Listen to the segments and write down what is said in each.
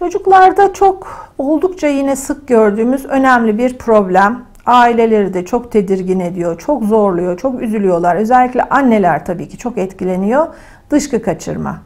Çocuklarda çok oldukça yine sık gördüğümüz önemli bir problem. Aileleri de çok tedirgin ediyor, çok zorluyor, çok üzülüyorlar. Özellikle anneler tabii ki çok etkileniyor. Dışkı kaçırma.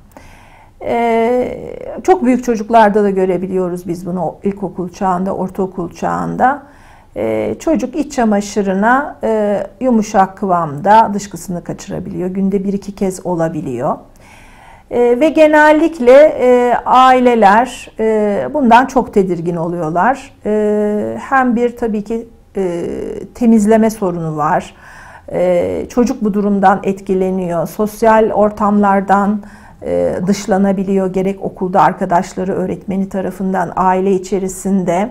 Çok büyük çocuklarda da görebiliyoruz biz bunu, ilkokul çağında, ortaokul çağında. Çocuk iç çamaşırına yumuşak kıvamda dışkısını kaçırabiliyor. Günde 1-2 kez olabiliyor. Ve genellikle aileler bundan çok tedirgin oluyorlar. Hem bir tabii ki temizleme sorunu var. Çocuk bu durumdan etkileniyor. Sosyal ortamlardan dışlanabiliyor. Gerek okulda arkadaşları, öğretmeni tarafından, aile içerisinde.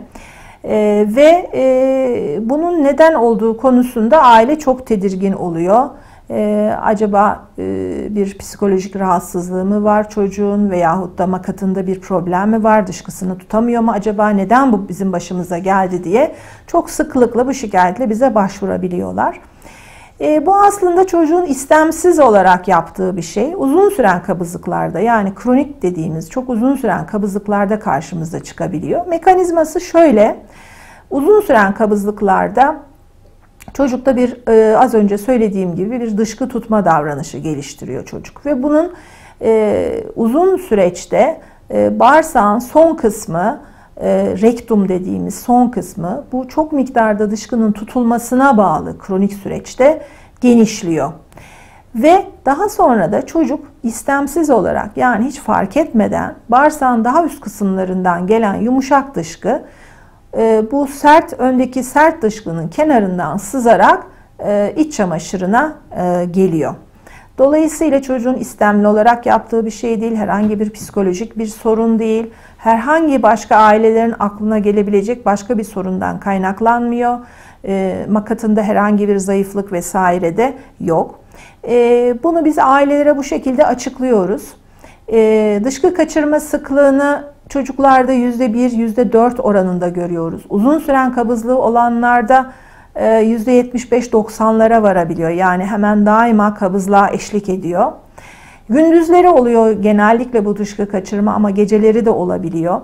Ve bunun neden olduğu konusunda aile çok tedirgin oluyor. Acaba bir psikolojik rahatsızlığı mı var çocuğun veyahut da makatında bir problem mi var, dışkısını tutamıyor mu, acaba neden bu bizim başımıza geldi diye çok sıklıkla bu şikayetle bize başvurabiliyorlar. Bu aslında çocuğun istemsiz olarak yaptığı bir şey. Uzun süren kabızlıklarda, yani kronik dediğimiz çok uzun süren kabızlıklarda karşımıza çıkabiliyor. Mekanizması şöyle: uzun süren kabızlıklarda çocukta bir az önce söylediğim gibi bir dışkı tutma davranışı geliştiriyor çocuk. Ve bunun uzun süreçte bağırsağın son kısmı, rektum dediğimiz son kısmı, bu çok miktarda dışkının tutulmasına bağlı kronik süreçte genişliyor. Ve daha sonra da çocuk istemsiz olarak, yani hiç fark etmeden, bağırsağın daha üst kısımlarından gelen yumuşak dışkı bu öndeki sert dışkının kenarından sızarak iç çamaşırına geliyor. Dolayısıyla çocuğun istemli olarak yaptığı bir şey değil, herhangi bir psikolojik bir sorun değil, herhangi başka ailelerin aklına gelebilecek başka bir sorundan kaynaklanmıyor. Makatında herhangi bir zayıflık vesaire de yok. Bunu biz ailelere bu şekilde açıklıyoruz. Dışkı kaçırma sıklığını çocuklarda %1, %4 oranında görüyoruz. Uzun süren kabızlığı olanlarda %75-90'lara varabiliyor. Yani hemen daima kabızlığa eşlik ediyor. Gündüzleri oluyor genellikle bu dışkı kaçırma, ama geceleri de olabiliyor.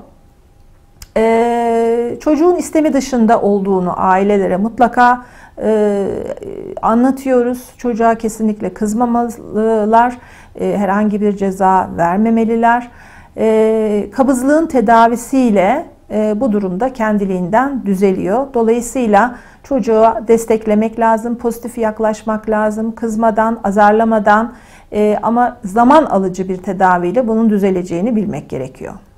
Çocuğun istemi dışında olduğunu ailelere mutlaka anlatıyoruz. Çocuğa kesinlikle kızmamalılar, herhangi bir ceza vermemeliler. Kabızlığın tedavisiyle bu durumda kendiliğinden düzeliyor. Dolayısıyla çocuğa desteklemek lazım, pozitif yaklaşmak lazım, kızmadan, azarlamadan, ama zaman alıcı bir tedaviyle bunun düzeleceğini bilmek gerekiyor.